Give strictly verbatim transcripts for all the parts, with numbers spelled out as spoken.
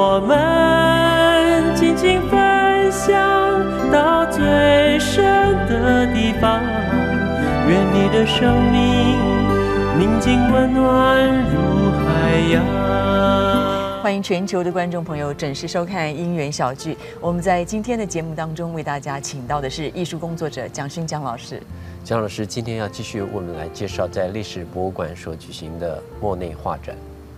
我们尽情分享到最深的地方，愿你的生命宁静温暖如海洋。 欢迎全球的观众朋友准时收看《因缘小聚》。我们在今天的节目当中为大家请到的是艺术工作者蒋勋蒋老师。 蒋老师今天要继续为我们来介绍在历史博物馆所举行的莫内画展。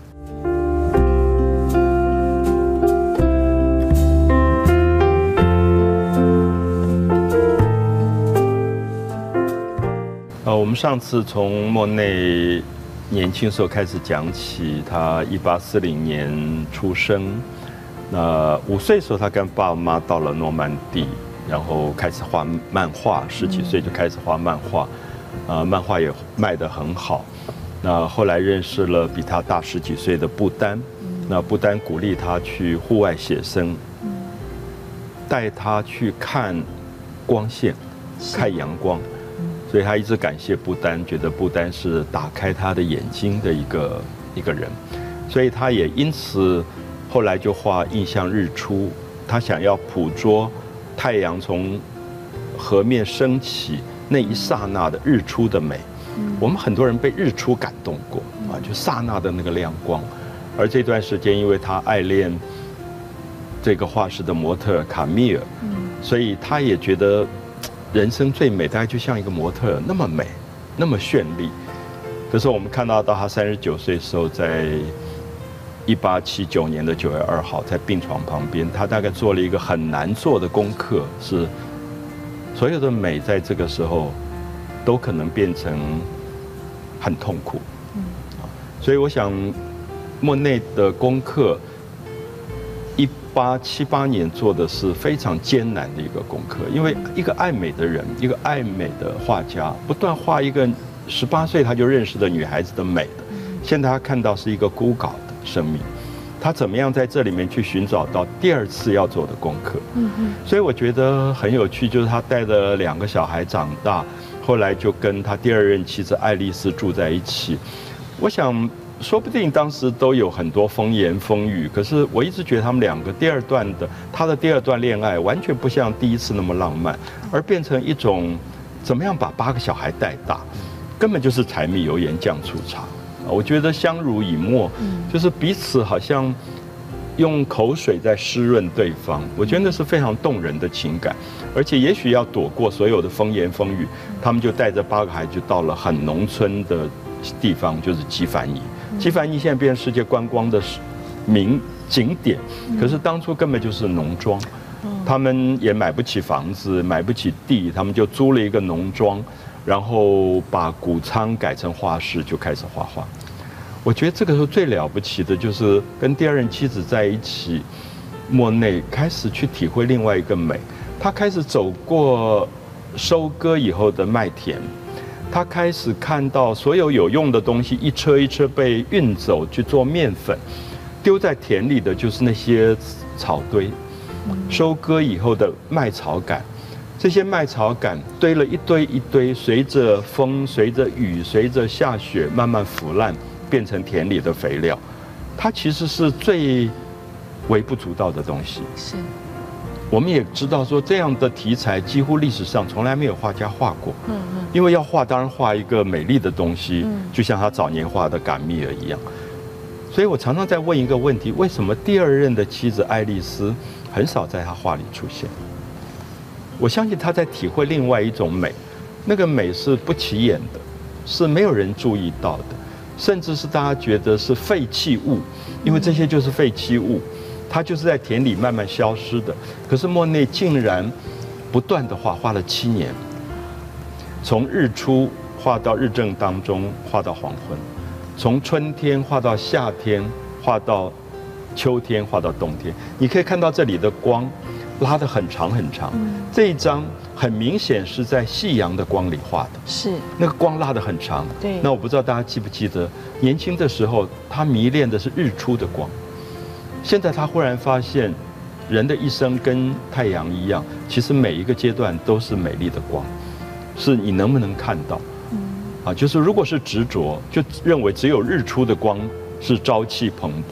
呃，我们上次从莫内年轻时候开始讲起，他一八四零年出生，那五岁的时候他跟爸爸妈妈到了诺曼底，然后开始画漫画，十几岁就开始画漫画，呃，漫画也卖得很好。那后来认识了比他大十几岁的布丹，那布丹鼓励他去户外写生，带他去看光线，看阳光。所以他一直感谢布丹，觉得布丹是打开他的眼睛的一个一个人，所以他也因此后来就画印象日出，他想要捕捉太阳从河面升起那一刹那的日出的美。我们很多人被日出感动过啊，就刹那的那个亮光。而这段时间，因为他爱恋这个画室的模特卡米尔，所以他也觉得人生最美，大概就像一个模特那么美，那么绚丽。可是我们看到，到他三十九岁的时候，在一八七九年的九月二号，在病床旁边，他大概做了一个很难做的功课，是所有的美在这个时候都可能变成很痛苦。所以我想，莫内的功课，一八七八年做的是非常艰难的一个功课，因为一个爱美的人，一个爱美的画家，不断画一个十八岁他就认识的女孩子的美的，现在他看到是一个孤寡的生命，他怎么样在这里面去寻找到第二次要做的功课？所以我觉得很有趣，就是他带着两个小孩长大，后来就跟他第二任妻子爱丽丝住在一起。我想，说不定当时都有很多风言风语，可是我一直觉得他们两个第二段的他的第二段恋爱完全不像第一次那么浪漫，而变成一种怎么样把八个小孩带大，根本就是柴米油盐酱醋茶。我觉得相濡以沫，就是彼此好像用口水在湿润对方，我觉得那是非常动人的情感。而且也许要躲过所有的风言风语，他们就带着八个孩子就到了很农村的地方，就是基凡尼。基凡尼现在变成世界观光的名景点，可是当初根本就是农庄，他们也买不起房子，买不起地，他们就租了一个农庄，然后把谷仓改成画室，就开始画画。我觉得这个时候最了不起的就是跟第二任妻子在一起，莫内开始去体会另外一个美，他开始走过收割以后的麦田。他开始看到所有有用的东西一车一车被运走去做面粉，丢在田里的就是那些草堆，收割以后的麦草杆，这些麦草杆堆了一堆一堆，随着风、随着雨、随着下雪慢慢腐烂，变成田里的肥料。它其实是最微不足道的东西。 是。 我们也知道说，这样的题材几乎历史上从来没有画家画过。嗯嗯。因为要画，当然画一个美丽的东西，就像他早年画的感米尔一样。所以我常常在问一个问题：为什么第二任的妻子爱丽丝很少在他画里出现？我相信他在体会另外一种美，那个美是不起眼的，是没有人注意到的，甚至是大家觉得是废弃物，因为这些就是废弃物。它就是在田里慢慢消失的，可是莫内竟然不断的画，画了七年，从日出画到日正当中，画到黄昏，从春天画到夏天，画到秋天，画到冬天。你可以看到这里的光拉得很长很长，这一张很明显是在夕阳的光里画的， 是那个光拉得很长。 对， 那我不知道大家记不记得，年轻的时候他迷恋的是日出的光。现在他忽然发现，人的一生跟太阳一样，其实每一个阶段都是美丽的光，是你能不能看到？啊，就是如果是执着，就认为只有日出的光是朝气蓬勃，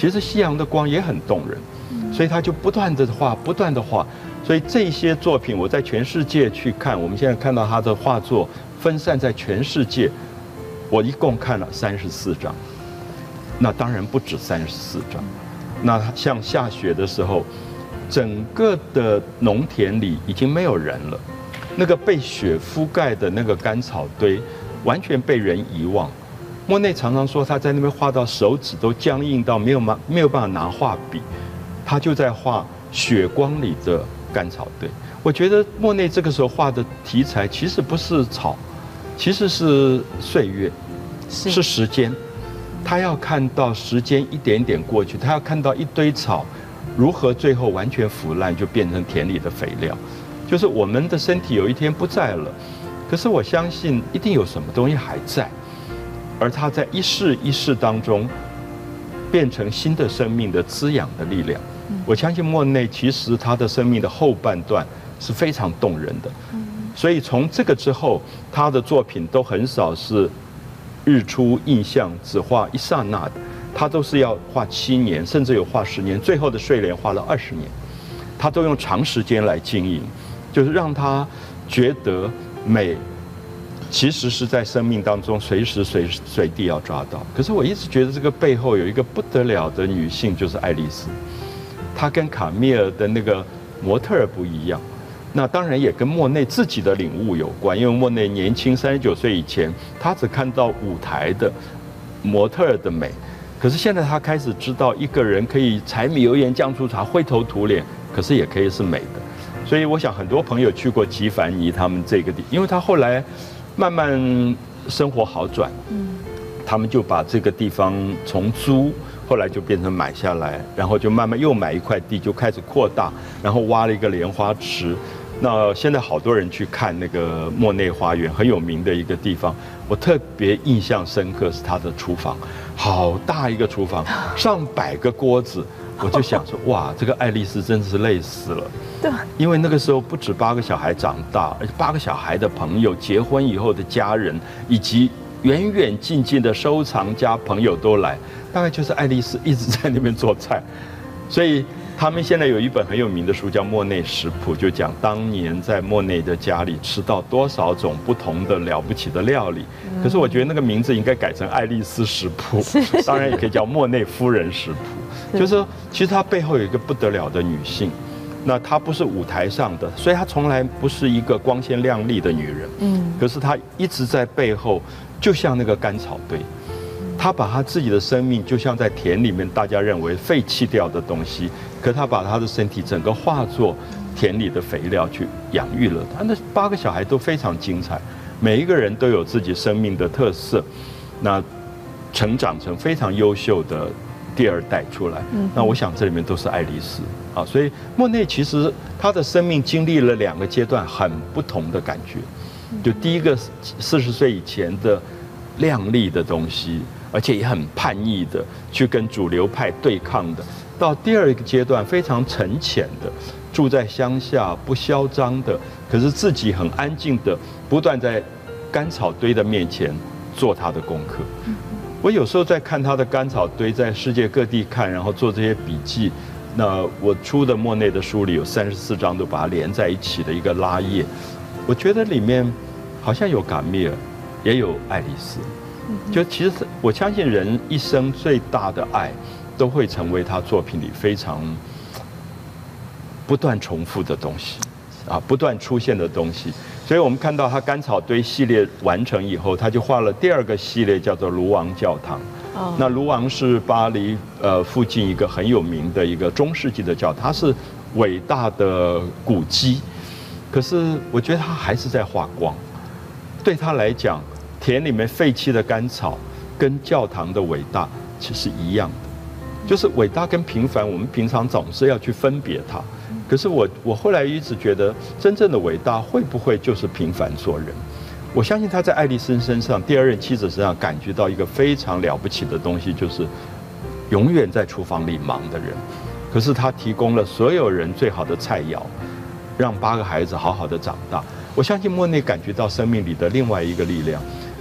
其实夕阳的光也很动人，所以他就不断的画，不断的画。所以这些作品我在全世界去看，我们现在看到他的画作分散在全世界，我一共看了三十四张，那当然不止三十四张。那像下雪的时候，整个的农田里已经没有人了，那个被雪覆盖的那个干草堆，完全被人遗忘。莫内常常说他在那边画到手指都僵硬到没有嘛没有办法拿画笔，他就在画雪光里的干草堆。我觉得莫内这个时候画的题材其实不是草，其实是岁月，是时间。他要看到时间一点点过去，他要看到一堆草如何最后完全腐烂，就变成田里的肥料。就是我们的身体有一天不在了，可是我相信一定有什么东西还在，而它在一世一世当中变成新的生命的滋养的力量。我相信莫内其实他的生命的后半段是非常动人的，所以从这个之后，他的作品都很少是日出印象只画一刹那的，他都是要画七年，甚至有画十年，最后的睡莲画了二十年，他都用长时间来经营，就是让他觉得美其实是在生命当中随时随随地要抓到。可是我一直觉得这个背后有一个不得了的女性，就是爱丽丝。她跟卡米尔的那个模特儿不一样，那当然也跟莫内自己的领悟有关。因为莫内年轻三十九岁以前，他只看到舞台的模特儿的美，可是现在他开始知道一个人可以柴米油盐酱醋茶灰头土脸，可是也可以是美的。所以我想很多朋友去过吉凡尼他们这个地，因为他后来慢慢生活好转，嗯，他们就把这个地方从租，后来就变成买下来，然后就慢慢又买一块地，就开始扩大，然后挖了一个莲花池。那现在好多人去看那个莫内花园，很有名的一个地方。我特别印象深刻是他的厨房，好大一个厨房，上百个锅子。我就想说，哇，这个爱丽丝真是累死了。对，因为那个时候不止八个小孩长大，而且八个小孩的朋友、结婚以后的家人，以及远远近近的收藏家朋友都来。大概就是爱丽丝一直在那边做菜，所以他们现在有一本很有名的书叫《莫内食谱》，就讲当年在莫内的家里吃到多少种不同的了不起的料理。可是我觉得那个名字应该改成爱丽丝食谱，当然也可以叫莫内夫人食谱。就是说，其实她背后有一个不得了的女性，那她不是舞台上的，所以她从来不是一个光鲜亮丽的女人。嗯，可是她一直在背后，就像那个干草堆。他把他自己的生命就像在田里面大家认为废弃掉的东西，可他把他的身体整个化作田里的肥料去养育了他。那八个小孩都非常精彩，每一个人都有自己生命的特色，那成长成非常优秀的第二代出来。那我想这里面都是爱丽丝啊，所以莫内其实他的生命经历了两个阶段很不同的感觉。就第一个四十岁以前的亮丽的东西，而且也很叛逆的去跟主流派对抗的，到第二个阶段非常沉潜的，住在乡下不嚣张的，可是自己很安静的，不断在干草堆的面前做他的功课。我有时候在看他的干草堆，在世界各地看，然后做这些笔记。那我出的莫内的书里有三十四张都把它连在一起的一个拉页，我觉得里面好像有卡米尔，也有爱丽丝。就其实我相信人一生最大的爱，都会成为他作品里非常不断重复的东西，啊，不断出现的东西。所以我们看到他干草堆系列完成以后，他就画了第二个系列，叫做卢昂教堂。哦，那卢昂是巴黎呃附近一个很有名的一个中世纪的教堂，它是伟大的古迹。可是我觉得他还是在画光，对他来讲。田里面废弃的干草，跟教堂的伟大其实一样的，就是伟大跟平凡，我们平常总是要去分别它。可是我我后来一直觉得，真正的伟大会不会就是平凡做人？我相信他在爱丽丝身上，第二任妻子身上感觉到一个非常了不起的东西，就是永远在厨房里忙的人。可是他提供了所有人最好的菜肴，让八个孩子好好的长大。我相信莫内感觉到生命里的另外一个力量。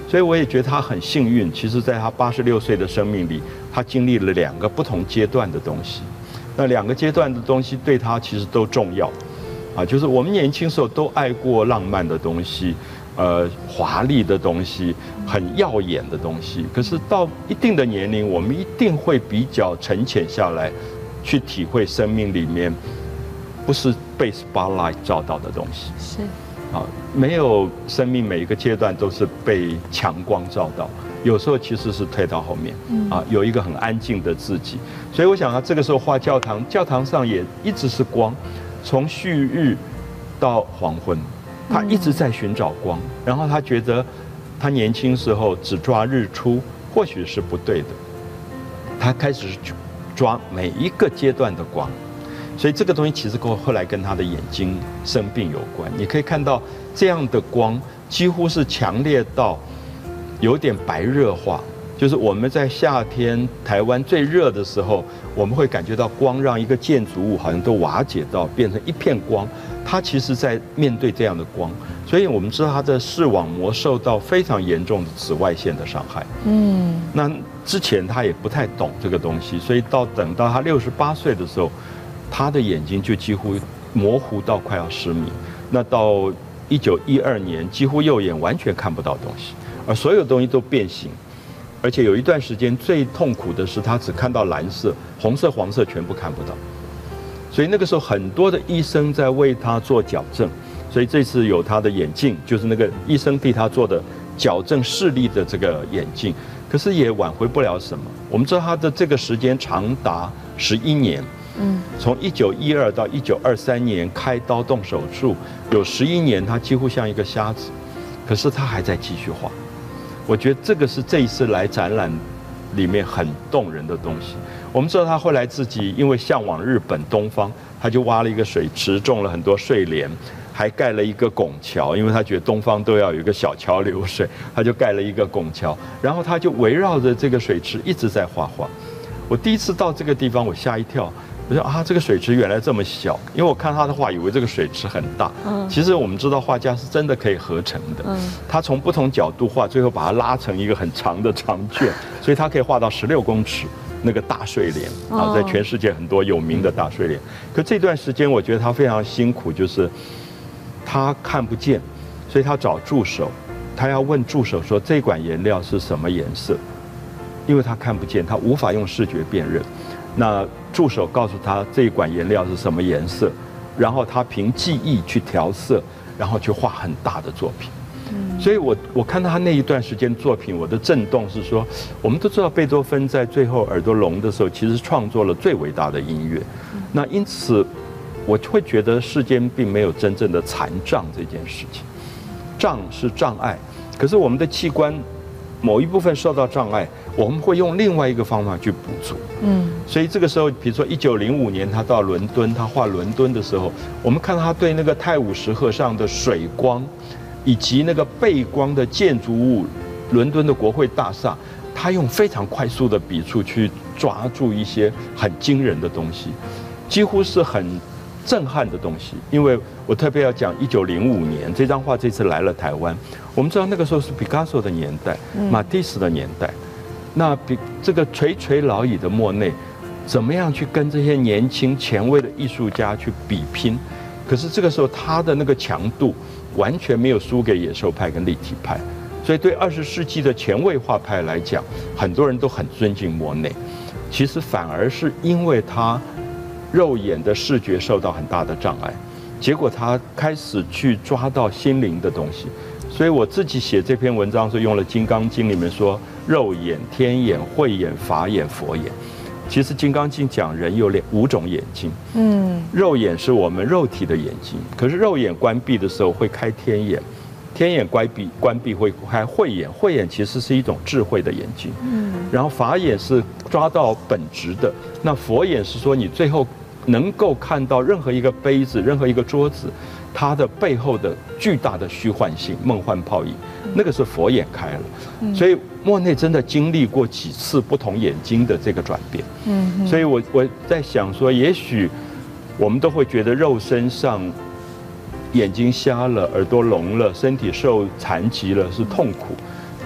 所以我也觉得他很幸运。其实，在他八十六岁的生命里，他经历了两个不同阶段的东西。那两个阶段的东西对他其实都重要，啊，就是我们年轻时候都爱过浪漫的东西，呃，华丽的东西，很耀眼的东西。可是到一定的年龄，我们一定会比较沉潜下来，去体会生命里面不是被 spotlight 照到的东西。 是。 啊，没有生命每一个阶段都是被强光照到，有时候其实是退到后面，啊，有一个很安静的自己。所以我想他这个时候画教堂，教堂上也一直是光，从旭日到黄昏，他一直在寻找光。然后他觉得他年轻时候只抓日出或许是不对的，他开始去抓每一个阶段的光。所以这个东西其实跟后来跟他的眼睛生病有关。你可以看到这样的光几乎是强烈到有点白热化，就是我们在夏天台湾最热的时候，我们会感觉到光让一个建筑物好像都瓦解到变成一片光，它其实在面对这样的光，所以我们知道他的视网膜受到非常严重的紫外线的伤害。嗯，那之前他也不太懂这个东西，所以到等到他六十八岁的时候，他的眼睛就几乎模糊到快要失明。那到一九一二年，几乎右眼完全看不到东西，而所有东西都变形。而且有一段时间最痛苦的是，他只看到蓝色、红色、黄色全部看不到。所以那个时候很多的医生在为他做矫正。所以这次有他的眼镜，就是那个医生替他做的矫正视力的这个眼镜，可是也挽回不了什么。我们知道他的这个时间长达十一年。嗯，从一九一二到一九二三年开刀动手术，有十一年他几乎像一个瞎子，可是他还在继续画。我觉得这个是这一次来展览里面很动人的东西。我们知道他后来自己因为向往日本东方，他就挖了一个水池，种了很多睡莲，还盖了一个拱桥，因为他觉得东方都要有一个小桥流水，他就盖了一个拱桥，然后他就围绕着这个水池一直在画画。我第一次到这个地方，我吓一跳。我说啊，这个水池原来这么小，因为我看他的画，以为这个水池很大。嗯，其实我们知道画家是真的可以合成的。嗯，他从不同角度画，最后把它拉成一个很长的长卷，所以他可以画到十六公尺那个大睡莲啊，在全世界很多有名的大睡莲。可这段时间我觉得他非常辛苦，就是他看不见，所以他找助手，他要问助手说这管颜料是什么颜色，因为他看不见，他无法用视觉辨认。那助手告诉他这一管颜料是什么颜色，然后他凭记忆去调色，然后去画很大的作品。所以我我看到他那一段时间作品，我的震动是说，我们都知道贝多芬在最后耳朵聋的时候，其实创作了最伟大的音乐。那因此，我会觉得世间并没有真正的残障这件事情，障是障碍，可是我们的器官某一部分受到障碍，我们会用另外一个方法去补足。嗯，所以这个时候，比如说一九零五年他到伦敦，他画伦敦的时候，我们看到他对那个泰晤士河上的水光，以及那个背光的建筑物，伦敦的国会大厦，他用非常快速的笔触去抓住一些很惊人的东西，几乎是很震撼的东西。因为我特别要讲一九零五年这张画这次来了台湾，我们知道那个时候是毕加索的年代，马蒂斯的年代。那比这个垂垂老矣的莫内，怎么样去跟这些年轻前卫的艺术家去比拼？可是这个时候他的那个强度完全没有输给野兽派跟立体派，所以对二十世纪的前卫画派来讲，很多人都很尊敬莫内。其实反而是因为他肉眼的视觉受到很大的障碍，结果他开始去抓到心灵的东西。所以我自己写这篇文章是用了《金刚经》里面说肉眼、天眼、慧眼、法眼、佛眼。其实《金刚经》讲人有两五种眼睛，嗯，肉眼是我们肉体的眼睛，可是肉眼关闭的时候会开天眼，天眼关闭关闭会开慧眼，慧眼其实是一种智慧的眼睛，嗯，然后法眼是抓到本质的，那佛眼是说你最后能够看到任何一个杯子、任何一个桌子，它的背后的巨大的虚幻性、梦幻泡影，那个是佛眼开了。所以莫内真的经历过几次不同眼睛的这个转变。嗯，所以我我在想说，也许我们都会觉得肉身上眼睛瞎了、耳朵聋了、身体受残疾了是痛苦，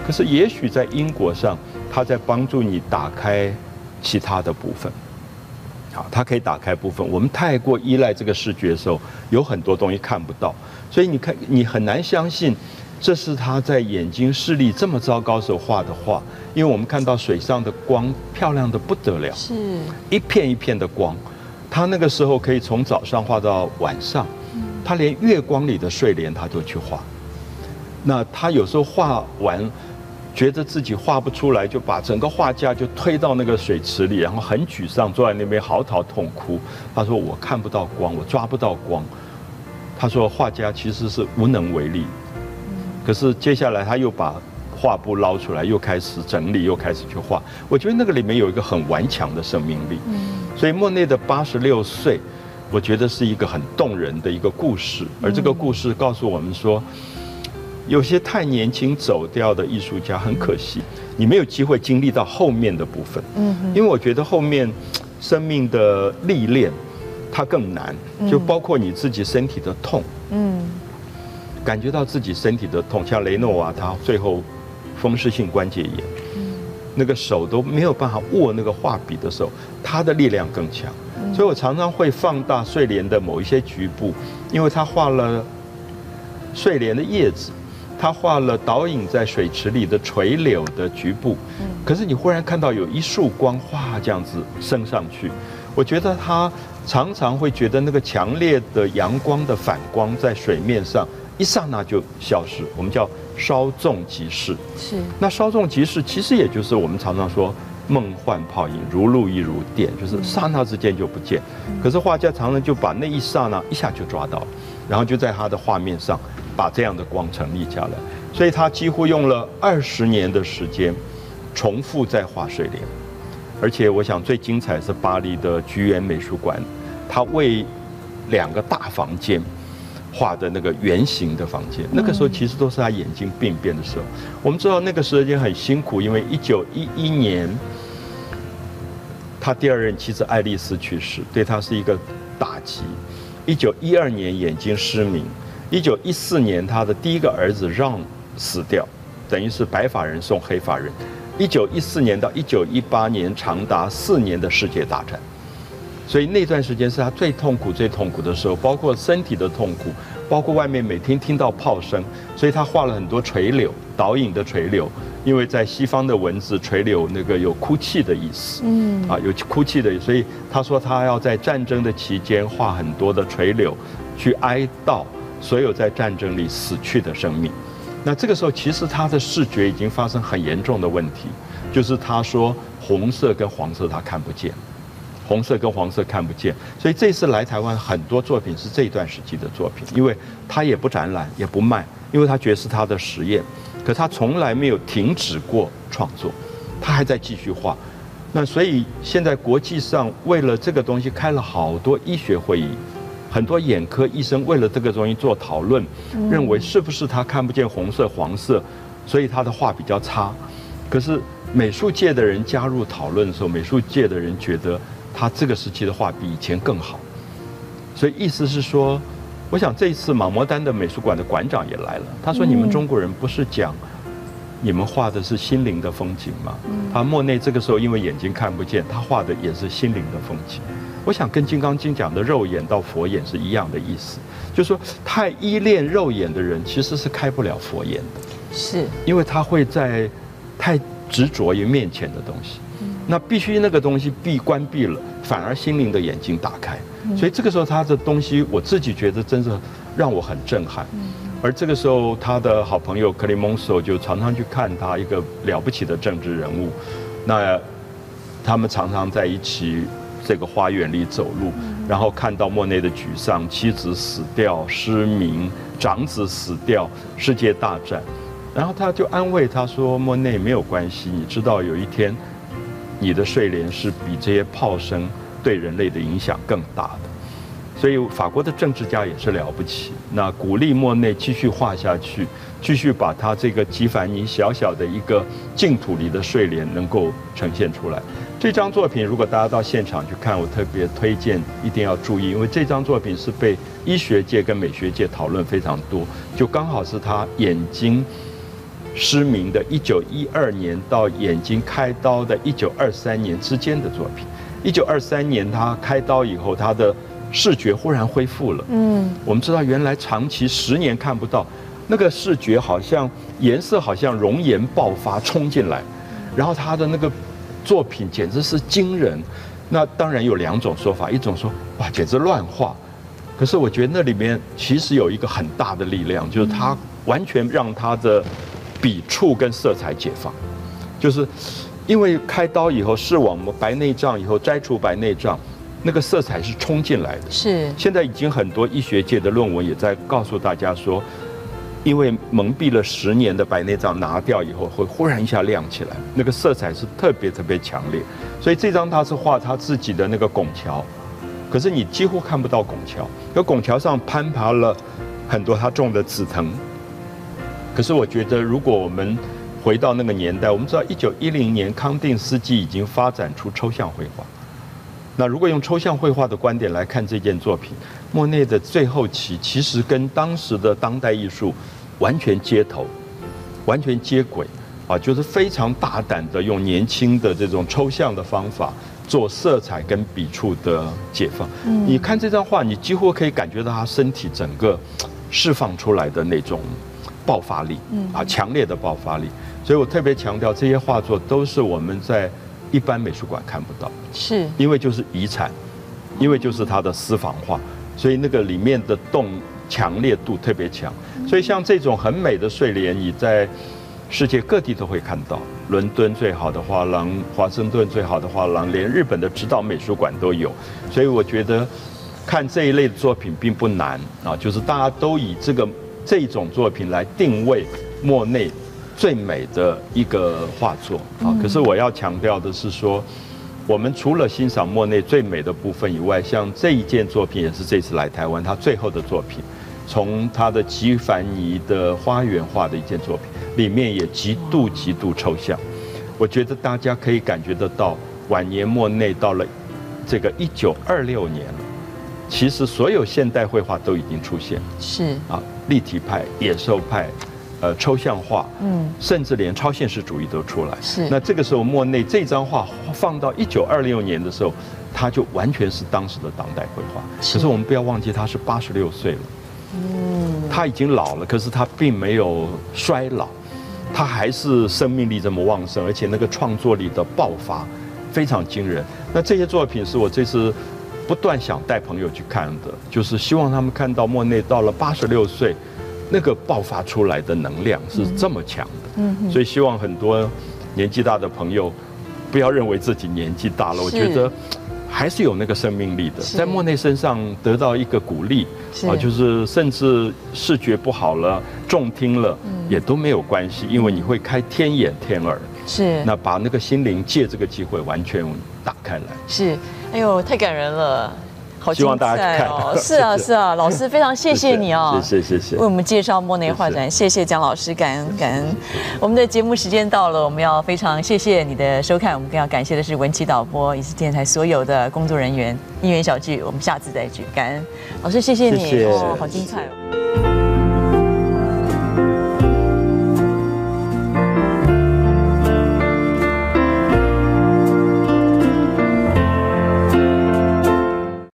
可是也许在因果上，它在帮助你打开其他的部分。好，它可以打开部分。我们太过依赖这个视觉的时候，有很多东西看不到，所以你看，你很难相信这是他在眼睛视力这么糟糕时候画的画，因为我们看到水上的光漂亮的不得了， 是一片一片的光，他那个时候可以从早上画到晚上，他连月光里的睡莲他都去画。那他有时候画完，觉得自己画不出来，就把整个画架就推到那个水池里，然后很沮丧，坐在那边嚎啕痛哭。他说：“我看不到光，我抓不到光。”他说：“画家其实是无能为力。”可是接下来他又把画布捞出来，又开始整理，又开始去画。我觉得那个里面有一个很顽强的生命力。所以莫内的八十六岁，我觉得是一个很动人的一个故事。而这个故事告诉我们说，有些太年轻走掉的艺术家很可惜，你没有机会经历到后面的部分。嗯，因为我觉得后面生命的历练，它更难，就包括你自己身体的痛。嗯，感觉到自己身体的痛，像雷诺瓦他最后风湿性关节炎，那个手都没有办法握那个画笔的时候，他的力量更强。所以我常常会放大睡莲的某一些局部，因为他画了睡莲的叶子。他画了倒影在水池里的垂柳的局部，可是你忽然看到有一束光哗这样子升上去，我觉得他常常会觉得那个强烈的阳光的反光在水面上一刹那就消失，我们叫稍纵即逝。是，那稍纵即逝其实也就是我们常常说梦幻泡影，如露亦如电，就是刹那之间就不见。可是画家常常就把那一刹那一下就抓到，然后就在他的画面上把这样的光成立下来，所以他几乎用了二十年的时间，重复在画睡莲。而且我想最精彩是巴黎的菊园美术馆，他为两个大房间画的那个圆形的房间，那个时候其实都是他眼睛病变的时候。我们知道那个时间很辛苦，因为一九一一年，他第二任妻子爱丽丝去世，对他是一个打击。一九一二年眼睛失明。一九一四年，他的第一个儿子让死掉，等于是白发人送黑发人。一九一四年到一九一八年，长达四年的世界大战，所以那段时间是他最痛苦、最痛苦的时候，包括身体的痛苦，包括外面每天听到炮声，所以他画了很多垂柳，倒影的垂柳，因为在西方的文字，垂柳那个有哭泣的意思，嗯，啊，有哭泣的，所以他说他要在战争的期间画很多的垂柳，去哀悼所有在战争里死去的生命。那这个时候，其实他的视觉已经发生很严重的问题，就是他说红色跟黄色他看不见，红色跟黄色看不见。所以这次来台湾很多作品是这段时期的作品，因为他也不展览也不卖，因为他觉得是他的实验，可他从来没有停止过创作，他还在继续画。那所以现在国际上为了这个东西开了好多医学会议。很多眼科医生为了这个东西做讨论，认为是不是他看不见红色、黄色，所以他的画比较差。可是美术界的人加入讨论的时候，美术界的人觉得他这个时期的画比以前更好。所以意思是说，我想这一次马摩丹的美术馆的馆长也来了，他说：“你们中国人不是讲你们画的是心灵的风景吗？”他莫内这个时候因为眼睛看不见，他画的也是心灵的风景。我想跟《金刚经》讲的肉眼到佛眼是一样的意思，就是说太依恋肉眼的人其实是开不了佛眼的，是因为他会在太执着于面前的东西，那必须那个东西闭关闭了，反而心灵的眼睛打开。所以这个时候他的东西，我自己觉得真的让我很震撼。而这个时候他的好朋友克里蒙索就常常去看他，一个了不起的政治人物，那他们常常在一起。这个花园里走路，然后看到莫内的沮丧，妻子死掉、失明，长子死掉，世界大战，然后他就安慰他说：“莫内没有关系，你知道有一天，你的睡莲是比这些炮声对人类的影响更大的。”所以法国的政治家也是了不起，那鼓励莫内继续画下去，继续把他这个吉凡尼小小的一个净土里的睡莲能够呈现出来。这张作品，如果大家到现场去看，我特别推荐一定要注意，因为这张作品是被医学界跟美学界讨论非常多，就刚好是他眼睛失明的一九一二年到眼睛开刀的一九二三年之间的作品。一九二三年他开刀以后，他的视觉忽然恢复了。嗯，我们知道原来长期十年看不到，那个视觉好像颜色好像熔岩爆发冲进来，然后他的那个作品简直是惊人。那当然有两种说法，一种说哇简直乱画，可是我觉得那里面其实有一个很大的力量，就是他完全让他的笔触跟色彩解放，就是因为开刀以后视网膜白内障以后摘除白内障，那个色彩是冲进来的。 是现在已经很多医学界的论文也在告诉大家说，因为蒙蔽了十年的白内障拿掉以后，会忽然一下亮起来，那个色彩是特别特别强烈。所以这张他是画他自己的那个拱桥，可是你几乎看不到拱桥，而拱桥上攀爬了很多他种的紫藤。可是我觉得，如果我们回到那个年代，我们知道一九一零年康定斯基已经发展出抽象绘画。那如果用抽象绘画的观点来看这件作品，莫内的最后期其实跟当时的当代艺术完全接头，完全接轨啊，就是非常大胆的用年轻的这种抽象的方法做色彩跟笔触的解放。你看这张画，你几乎可以感觉到他身体整个释放出来的那种爆发力，啊，强烈的爆发力。所以我特别强调，这些画作都是我们在一般美术馆看不到， 是因为就是遗产，因为就是他的私房画，所以那个里面的动强烈度特别强。所以像这种很美的睡莲，你在世界各地都会看到，伦敦最好的画廊，华盛顿最好的画廊，连日本的指导美术馆都有。所以我觉得看这一类的作品并不难啊，就是大家都以这个这种作品来定位莫内最美的一个画作啊。可是我要强调的是说，我们除了欣赏莫内最美的部分以外，像这一件作品也是这次来台湾他最后的作品，从他的吉凡尼的花园画的一件作品，里面也极度极度抽象。我觉得大家可以感觉得到，晚年莫内到了这个一九二六年了，其实所有现代绘画都已经出现， 是啊，立体派、野兽派。呃，抽象画，嗯，甚至连超现实主义都出来。 是， 那这个时候莫内这张画放到一九二六年的时候，他就完全是当时的当代绘画。可是我们不要忘记，他是八十六岁了，嗯，他已经老了，可是他并没有衰老，他还是生命力这么旺盛，而且那个创作力的爆发非常惊人。那这些作品是我这次不断想带朋友去看的，就是希望他们看到莫内到了八十六岁。那个爆发出来的能量是这么强的，所以希望很多年纪大的朋友不要认为自己年纪大了，我觉得还是有那个生命力的，在莫内身上得到一个鼓励啊，就是甚至视觉不好了、重听了也都没有关系，因为你会开天眼天耳，是那把那个心灵借这个机会完全打开来。 是，哎呦，太感人了。好希望大家看哦！是啊，是啊，老师非常谢谢你哦， 谢谢谢谢， 为我们介绍莫内画展，谢谢蒋老师，感恩感恩。我们的节目时间到了，我们要非常谢谢你的收看，我们更要感谢的是文琪导播以及电台所有的工作人员。因缘小聚，我们下次再聚，感恩老师，谢谢你， 谢谢哦，好精彩哦。